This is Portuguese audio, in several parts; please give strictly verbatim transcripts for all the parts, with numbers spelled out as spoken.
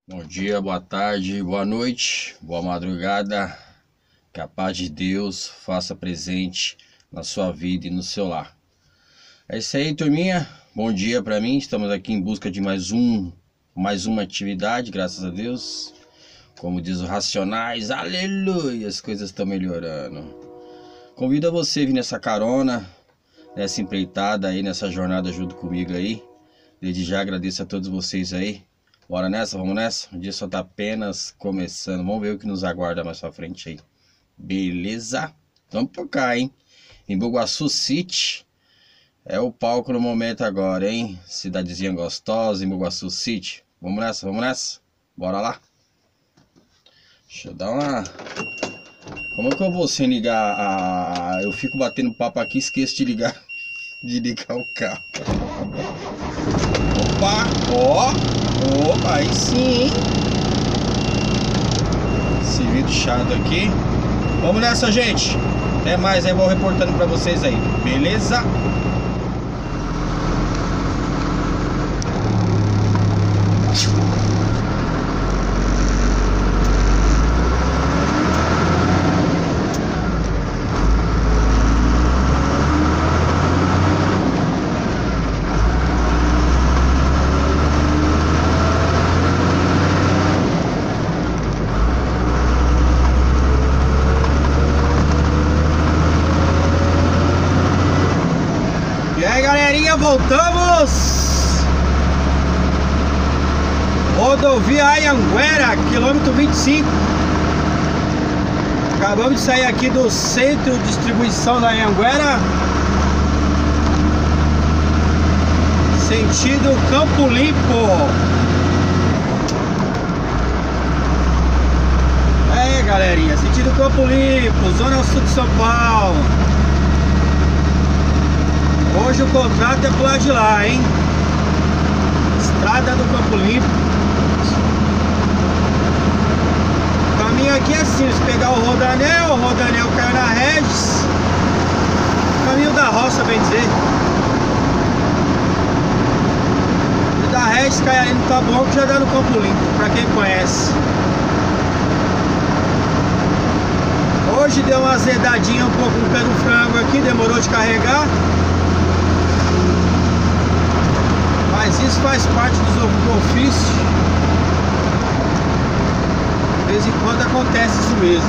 Bom dia, boa tarde, boa noite, boa madrugada. Que a paz de Deus faça presente na sua vida e no seu lar. É isso aí, turminha. Bom dia pra mim. Estamos aqui em busca de mais um, mais uma atividade, graças a Deus. Como diz o Racionais, aleluia, as coisas estão melhorando. Convido a você a vir nessa carona, nessa empreitada aí, nessa jornada junto comigo aí. Desde já agradeço a todos vocês aí. Bora nessa, vamos nessa? O dia só tá apenas começando. Vamos ver o que nos aguarda mais pra frente aí. Beleza? Vamos por cá, hein? Em Embu-Guaçu City. É o palco no momento agora, hein? Cidadezinha gostosa, Embu-Guaçu City. Vamos nessa, vamos nessa? Bora lá? Deixa eu dar uma... Como é que eu vou sem ligar a... Eu fico batendo papo aqui e esqueço de ligar... De ligar o carro. Opa! Ó! Opa! Aí sim, hein? Esse vídeo chato aqui. Vamos nessa, gente! Até mais aí, vou reportando pra vocês aí. Beleza? E aí, galerinha, voltamos! Rodovia Anhanguera, quilômetro vinte e cinco. Acabamos de sair aqui do centro de distribuição da Anhanguera, sentido Campo Limpo. É, galerinha, sentido Campo Limpo, zona sul de São Paulo. Hoje o contrato é pro lado de lá, hein? Estrada do Campo Limpo. O caminho aqui é assim, se pegar o Rodanel, o Rodanel cai na Regis. Caminho da roça, bem dizer. E da Regis cai ali no Taboão, que já dá no Campo Limpo, pra quem conhece. Hoje deu uma azedadinha um pouco no pé do frango aqui, demorou de carregar. Mas isso faz parte do ofício. De vez em quando acontece isso mesmo.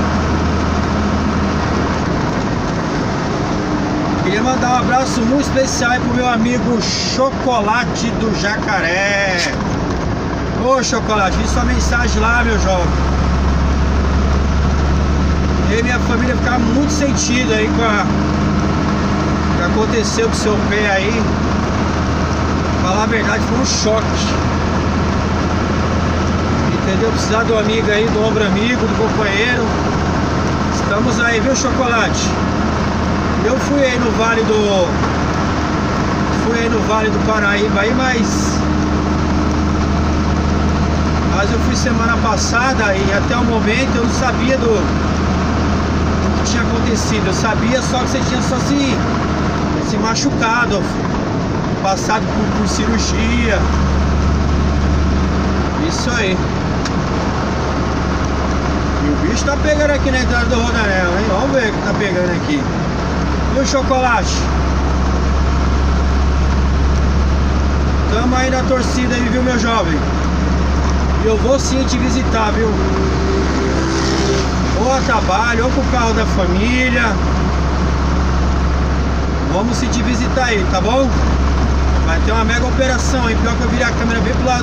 Queria mandar um abraço muito especial aí pro meu amigo Chocolate do Jacaré. Ô Chocolate, vi sua mensagem lá, meu jovem. Eu e minha família ficaram muito sentidos aí com a... o que aconteceu com o seu pé aí. Falar a verdade, foi um choque. Entendeu? Precisar do amigo aí, do ombro amigo, do companheiro. Estamos aí, viu, Chocolate? Eu fui aí no Vale do... Fui aí no Vale do Paraíba aí, mas... Mas eu fui semana passada e até o momento eu não sabia do... do que tinha acontecido. Eu sabia só que você tinha só se... se machucado, passado por, por cirurgia. Isso aí. E o bicho tá pegando aqui na entrada do Rodanel, hein? Vamos ver o que tá pegando aqui. E o Chocolate? Tamo aí na torcida aí, viu, meu jovem? E eu vou sim te visitar, viu? Ou a trabalho, ou com o carro da família. Vamos se te visitar aí, tá bom? Vai ter uma mega operação, hein? Pior que eu virei a câmera bem pro lado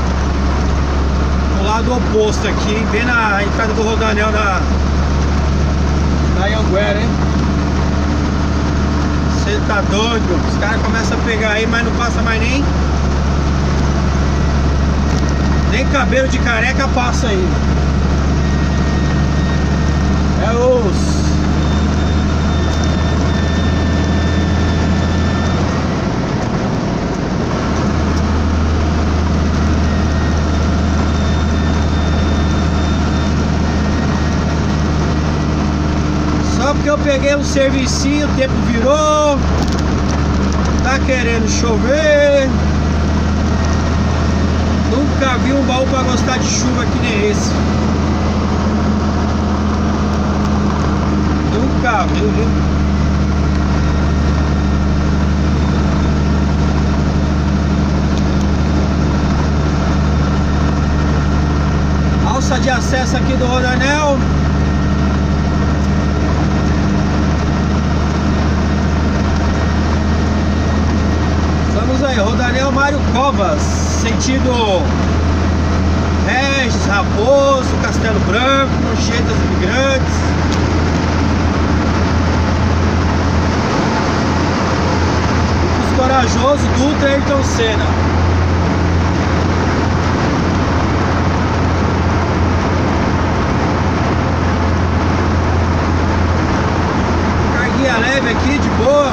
pro lado oposto aqui, hein? Bem na entrada do Rodanel da da Anhanguera, hein? Você tá doido? Os caras começam a pegar aí, mas não passa mais nem nem cabelo de careca passa aí. É os... Só porque eu peguei um servicinho, o tempo virou, tá querendo chover, não Nunca vi um baú pra gostar de chuva que nem esse. Nunca vi, viu? Alça de acesso aqui do Rodoanel. Estamos aí, Rodoanel Mário Covas, sentido Regis, Raposo, Castelo Branco, Anchieta Imigrantes. Os corajosos do Ultra Ayrton Senna. Carguinha leve aqui, de boa.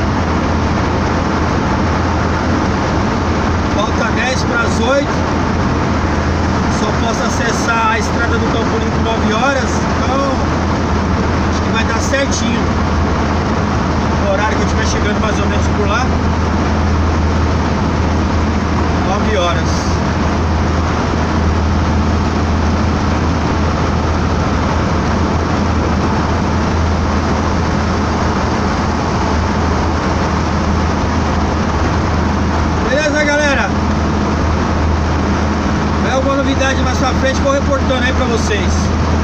Falta dez para as oito. Só posso acessar a estrada do Campo Limpo nove horas. Então acho que vai dar certinho no horário que eu estiver chegando mais ou menos por lá. nove horas. Beleza, galera? É alguma novidade mais pra frente, vou reportando aí pra vocês.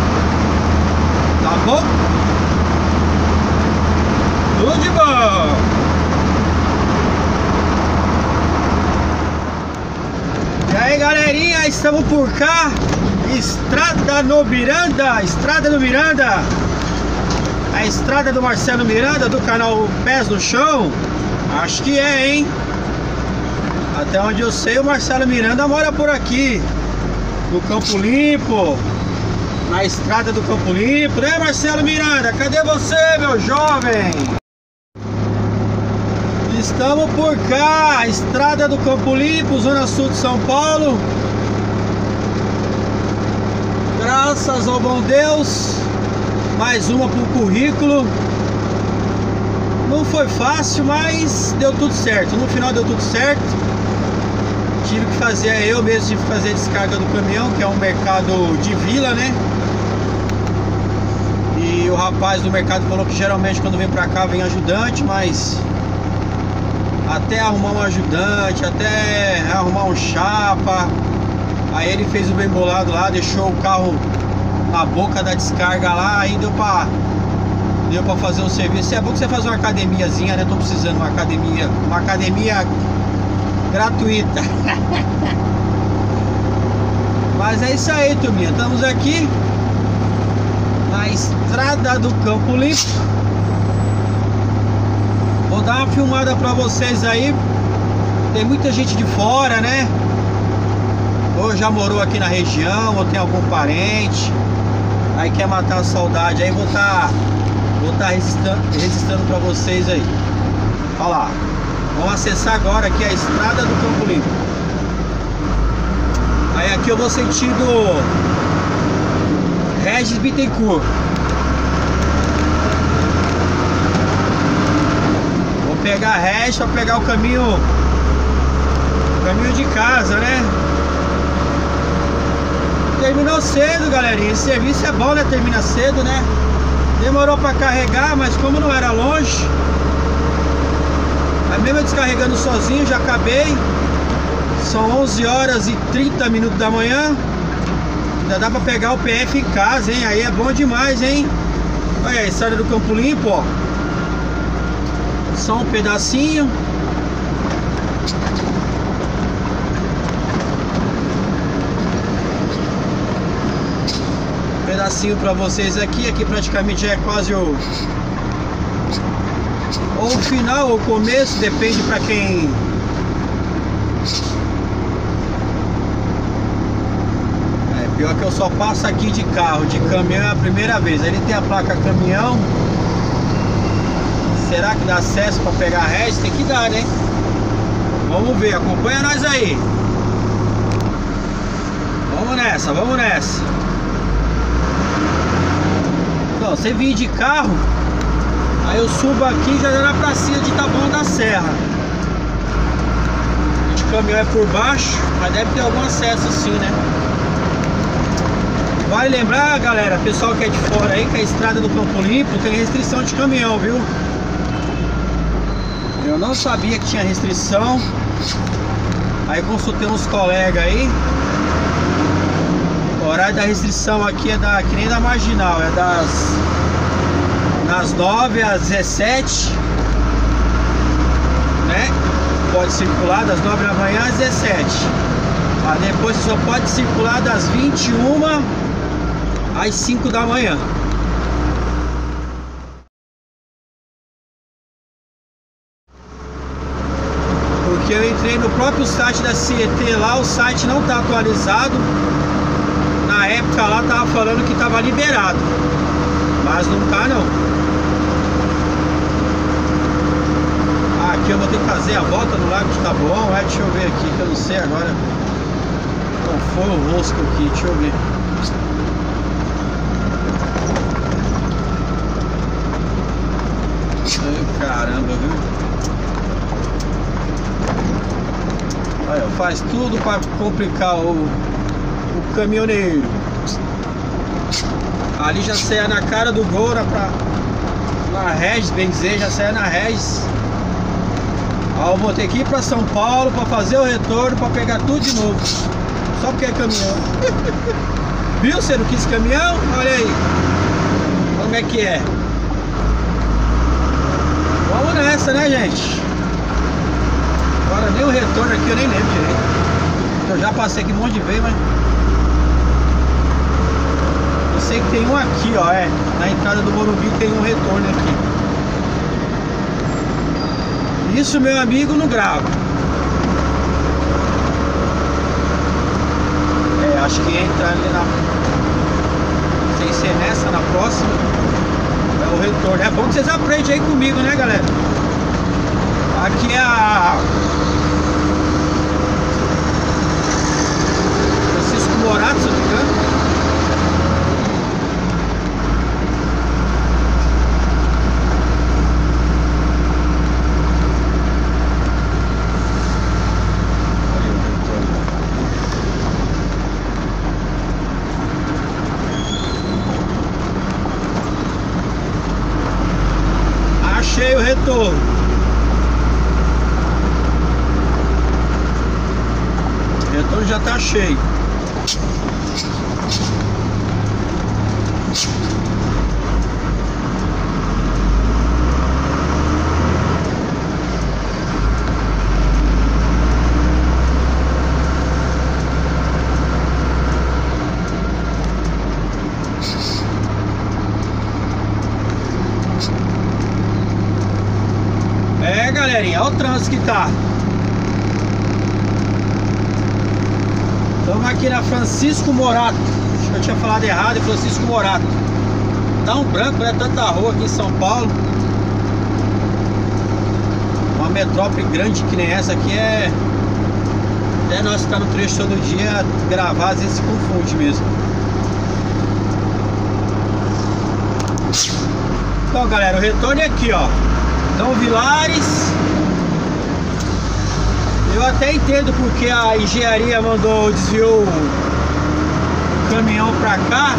Tá bom? Tudo de bom! E aí, galerinha, estamos por cá. Estrada no Miranda. Estrada no Miranda. A estrada do Marcelo Miranda, do canal Pés no Chão. Acho que é, hein? Até onde eu sei, o Marcelo Miranda mora por aqui, no Campo Limpo, na estrada do Campo Limpo, né, Marcelo Miranda? Cadê você, meu jovem? Estamos por cá, estrada do Campo Limpo, Zona Sul de São Paulo. Graças ao bom Deus, mais uma pro currículo. Não foi fácil, mas deu tudo certo. No final deu tudo certo. Tive que fazer, eu mesmo tive que fazer a descarga do caminhão, que é um mercado de vila, né? E o rapaz do mercado falou que geralmente quando vem pra cá vem ajudante, mas até arrumar um ajudante, até arrumar um chapa. Aí ele fez o bem bolado lá, deixou o carro na boca da descarga lá, aí deu pra, deu pra fazer um serviço. É bom que você faz uma academiazinha, né? Tô precisando de uma academia, uma academia gratuita. Mas é isso aí, turminha. Estamos aqui na estrada do Campo Limpo. Vou dar uma filmada pra vocês aí. Tem muita gente de fora, né? Ou já morou aqui na região, ou tem algum parente, aí quer matar a saudade. Aí vou estar vou tá registrando, registrando pra vocês aí. Olha lá. Vamos acessar agora aqui a estrada do Campo Limpo. Aí aqui eu vou sentido Regis Bittencourt. Vou pegar a Regis para pegar o caminho o caminho de casa, né? Terminou cedo, galerinha. Esse serviço é bom, né? Termina cedo, né? Demorou para carregar, mas como não era longe, aí mesmo eu descarregando sozinho, já acabei. São onze horas e trinta minutos da manhã. Ainda dá pra pegar o P F em casa, hein? Aí é bom demais, hein? Olha a estrada do Campo Limpo, ó. Só um pedacinho. Um pedacinho pra vocês aqui. Aqui praticamente já é quase o... ou o final ou o começo, depende pra quem... É, pior que eu só passo aqui de carro, de caminhão é a primeira vez. Ele tem a placa caminhão. Será que dá acesso pra pegar a Regis? Tem que dar, né? Vamos ver, acompanha nós aí. Vamos nessa, vamos nessa. Então, você vir de carro, aí eu subo aqui e já dá na pracinha de Taboão da Serra. caminhão é por baixo, mas deve ter algum acesso sim, né? Vale lembrar, galera, pessoal que é de fora aí, que a estrada do Campo Limpo tem restrição de caminhão, viu? Eu não sabia que tinha restrição. Aí consultei uns colegas aí. O horário da restrição aqui é da, que nem da Marginal, é das das nove às dezessete, né? Pode circular das nove da manhã às dezessete. Mas depois você só pode circular das vinte e uma às cinco da manhã. Porque eu entrei no próprio site da C E T lá, o site não está atualizado. Na época lá tava falando que estava liberado, mas não tá não. Aqui eu vou ter que fazer a volta no Lago de Taboão, é, deixa eu ver aqui, que eu não sei agora qual foi o rosco aqui, deixa eu ver. Ai, caramba, viu? Aí, ó, faz tudo para complicar o, o caminhoneiro. Ali já saia na cara do gol, na, pra, na Regis, bem dizer, já saia na Regis. Aí eu vou ter que ir para São Paulo para fazer o retorno, para pegar tudo de novo. Só porque é caminhão. Viu? Você não quis caminhão? Olha aí. Como é que é? Vamos nessa, né, gente? Agora nem o retorno aqui eu nem lembro direito. Eu já passei aqui um monte de vezes, mas eu sei que tem um aqui, ó, é. Na entrada do Morumbi tem um retorno aqui. Isso, meu amigo, não grava. É, acho que entra ali na... sem ser nessa, na próxima. É o retorno. É bom que vocês aprendem aí comigo, né, galera? Aqui é a Francisco Morato, se eu não me engano. Achei o retorno. O retorno já tá cheio. É, galerinha, olha o trânsito que tá. Estamos aqui na Francisco Morato. Acho que eu tinha falado errado, é Francisco Morato. Tá um branco, né? Tanta rua aqui em São Paulo. Uma metrópole grande que nem essa aqui é... Até nós que tá no trecho todo dia, gravar às vezes se confunde mesmo. Então, galera, o retorno é aqui, ó. Então, Vilares. Eu até entendo porque a engenharia mandou, desviou o caminhão pra cá.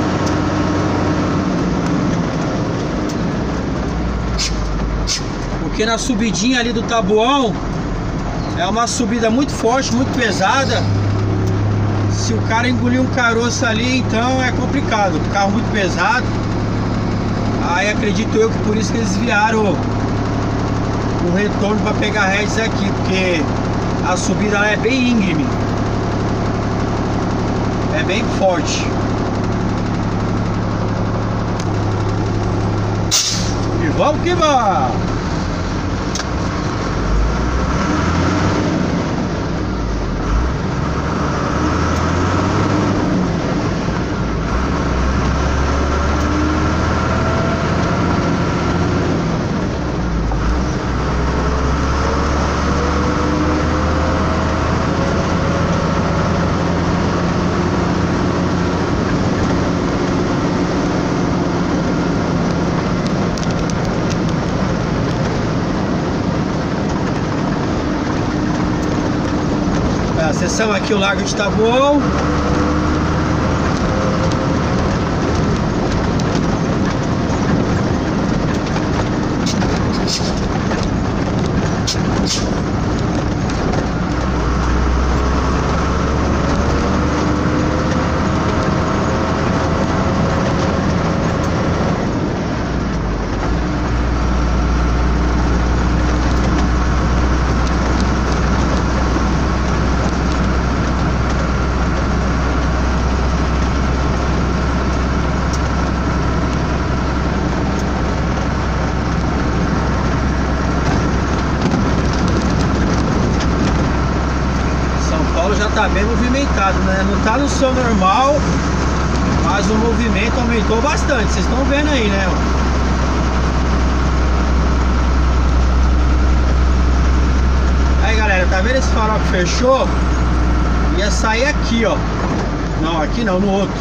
Porque na subidinha ali do Taboão é uma subida muito forte, muito pesada. Se o cara engolir um caroço ali, então é complicado. O carro muito pesado. Aí acredito eu que por isso que eles desviaram o retorno para pegar a Regis aqui, porque a subida lá é bem íngreme, é bem forte. E vamos que vamos! Atravessamos aqui o Largo de Taboão. Já tá bem movimentado, né? Não tá no seu normal, mas o movimento aumentou bastante. Vocês estão vendo aí, né? Aí, galera, tá vendo esse farol que fechou? Ia sair aqui, ó. Não, aqui não, no outro.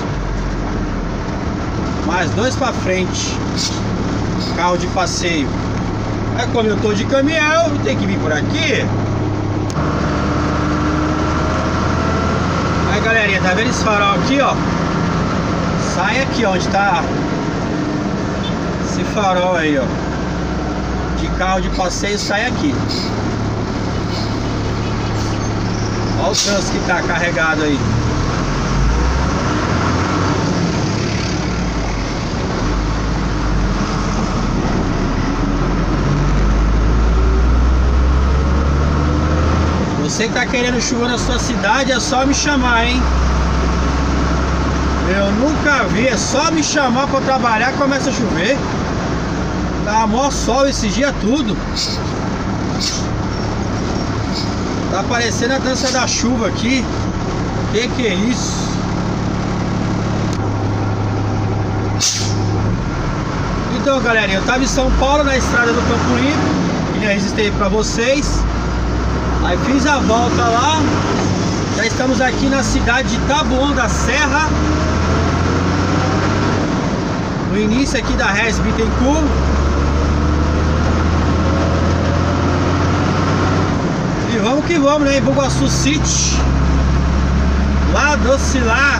Mais dois pra frente. Carro de passeio. Aí, como eu tô de caminhão, tem que vir por aqui. Aí, galerinha, tá vendo esse farol aqui, ó? Sai aqui, ó, onde tá esse farol aí, ó. De carro de passeio, sai aqui. Olha o trânsito que tá carregado aí. Você que tá querendo chuva na sua cidade, é só me chamar, hein? Eu nunca vi, é só me chamar pra trabalhar que começa a chover. Tá mó sol esse dia tudo. Tá parecendo a dança da chuva aqui. Que que é isso? Então, galerinha, eu tava em São Paulo, na estrada do Campo Limpo, que já registrei pra vocês. Aí fiz a volta lá. Já estamos aqui na cidade de Taboão da Serra, no início aqui da Regis Bittencourt. E vamos que vamos, né? Em Bugaçu City, lá doce lá.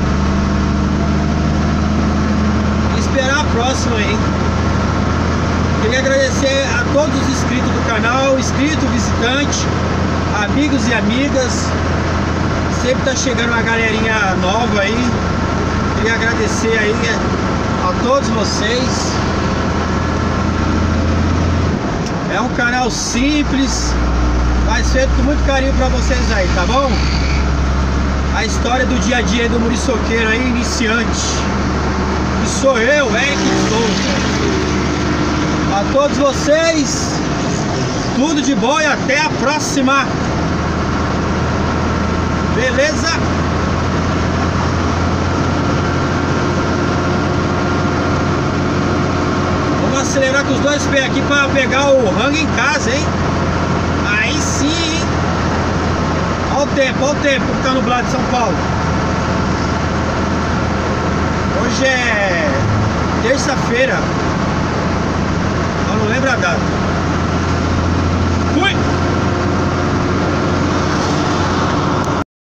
Esperar a próxima aí. Queria agradecer a todos os inscritos do canal, inscrito, visitante, amigos e amigas. Sempre tá chegando uma galerinha nova aí. Queria agradecer aí a todos vocês. É um canal simples, mas feito com muito carinho pra vocês aí, tá bom? A história do dia a dia do muriçoqueiro aí, iniciante. Que sou eu, Eric Souza. A todos vocês, tudo de bom e até a próxima. Beleza? Vamos acelerar com os dois pés aqui para pegar o rango em casa, hein? Aí sim, hein? Olha o tempo, olha o tempo que tá nublado em São Paulo. Hoje é terça-feira. Eu não lembro a data.